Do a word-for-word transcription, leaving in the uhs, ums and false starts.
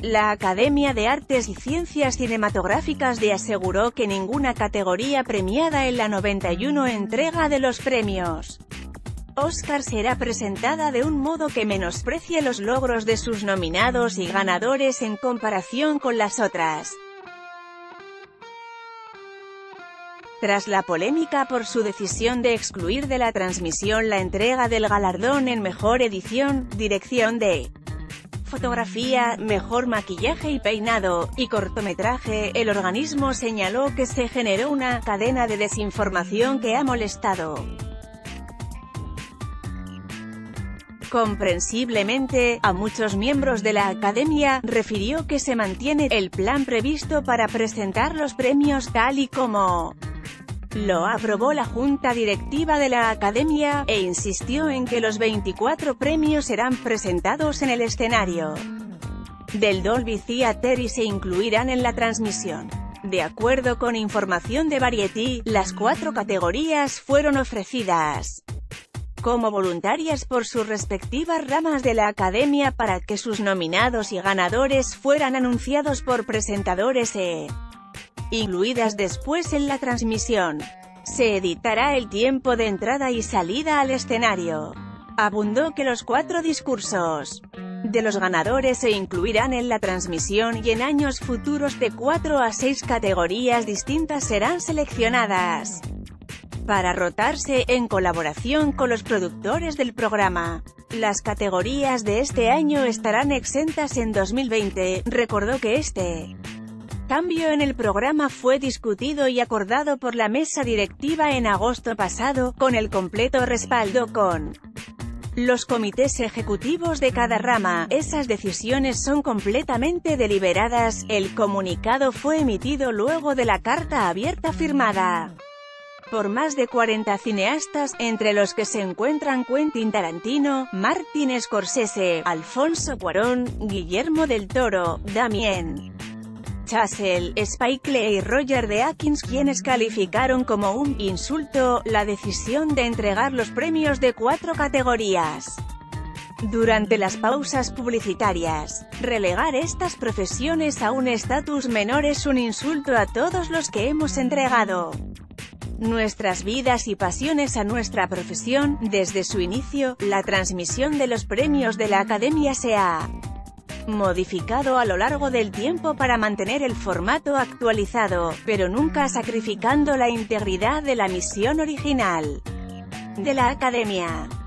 La Academia de Artes y Ciencias Cinematográficas de aseguró que ninguna categoría premiada en la noventa y una entrega de los premios Oscar será presentada de un modo que menosprecie los logros de sus nominados y ganadores en comparación con las otras. Tras la polémica por su decisión de excluir de la transmisión la entrega del galardón en Mejor Edición, Dirección de Fotografía, Mejor Maquillaje y Peinado, y Cortometraje, el organismo señaló que se generó una cadena de desinformación que ha molestado comprensiblemente a muchos miembros de la Academia. Refirió que se mantiene el plan previsto para presentar los premios tal y como lo aprobó la Junta Directiva de la Academia, e insistió en que los veinticuatro premios serán presentados en el escenario del Dolby Theatre y se incluirán en la transmisión. De acuerdo con información de Variety, las cuatro categorías fueron ofrecidas como voluntarias por sus respectivas ramas de la Academia para que sus nominados y ganadores fueran anunciados por presentadores e incluidas después en la transmisión. Se editará el tiempo de entrada y salida al escenario. Abundó que los cuatro discursos de los ganadores se incluirán en la transmisión y en años futuros de cuatro a seis categorías distintas serán seleccionadas para rotarse, en colaboración con los productores del programa. Las categorías de este año estarán exentas en dos mil veinte, recordó que este cambio en el programa fue discutido y acordado por la mesa directiva en agosto pasado, con el completo respaldo con los comités ejecutivos de cada rama. Esas decisiones son completamente deliberadas. El comunicado fue emitido luego de la carta abierta firmada por más de cuarenta cineastas, entre los que se encuentran Quentin Tarantino, Martin Scorsese, Alfonso Cuarón, Guillermo del Toro, Damien Chazelle, Spike Lee y Roger Deakins, quienes calificaron como un insulto la decisión de entregar los premios de cuatro categorías durante las pausas publicitarias. Relegar estas profesiones a un estatus menor es un insulto a todos los que hemos entregado nuestras vidas y pasiones a nuestra profesión. Desde su inicio, la transmisión de los premios de la Academia se ha modificado a lo largo del tiempo para mantener el formato actualizado, pero nunca sacrificando la integridad de la misión original de la Academia.